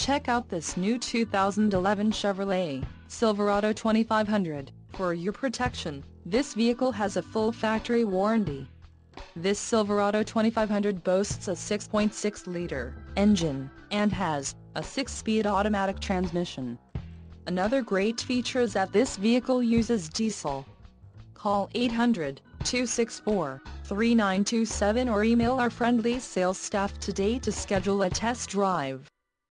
Check out this new 2011 Chevrolet Silverado 2500. For your protection, this vehicle has a full factory warranty. This Silverado 2500 boasts a 6.6-liter engine, and has a 6-speed automatic transmission. Another great feature is that this vehicle uses diesel. Call 800-264-3927 or email our friendly sales staff today to schedule a test drive.